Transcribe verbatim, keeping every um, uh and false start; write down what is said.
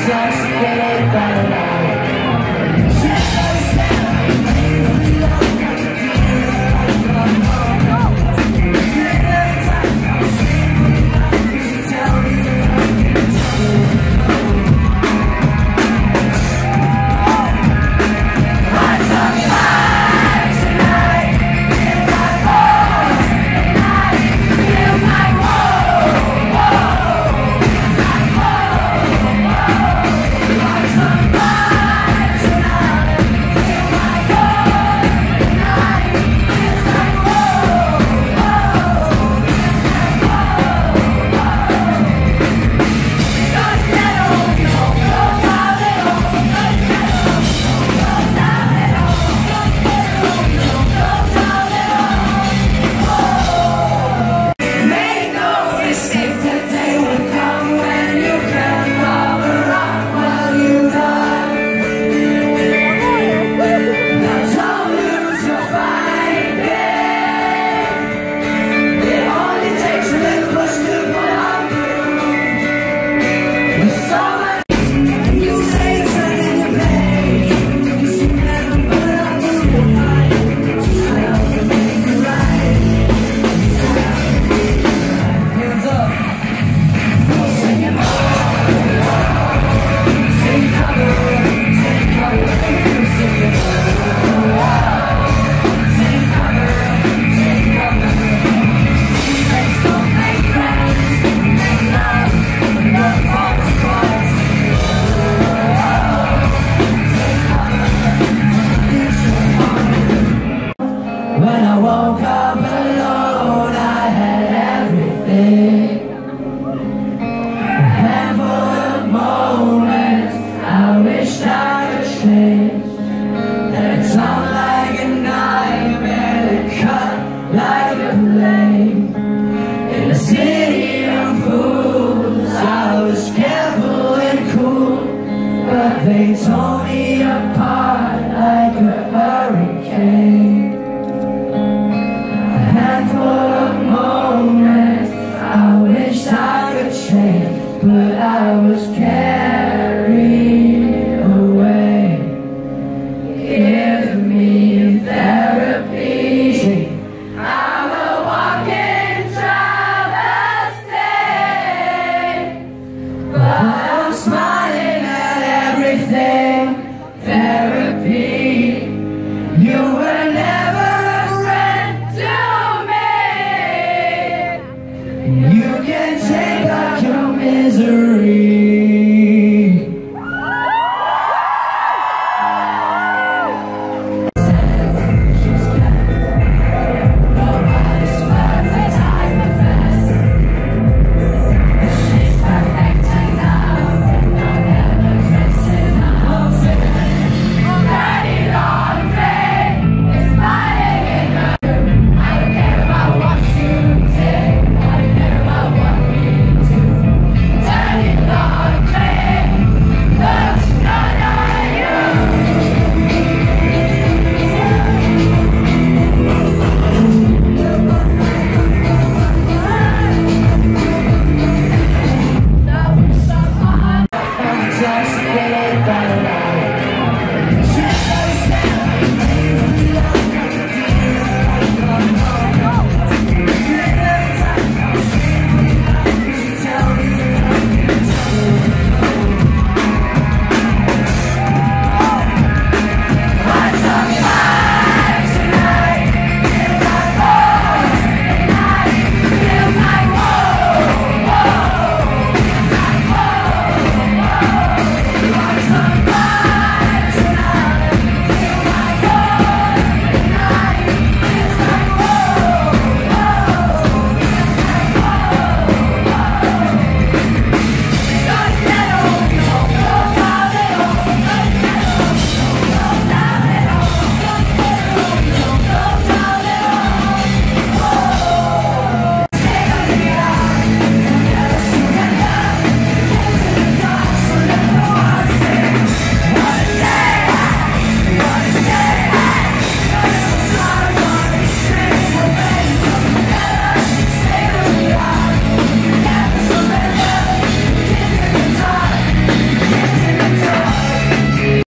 They tore me apart like a hurricane. A handful of moments I wish I could change, but I was carried away. Give me therapy. I'm a walking travesty, but I'm smiling at everything. Therapy, you were never a friend to me. You can take back your misery. Just get it better.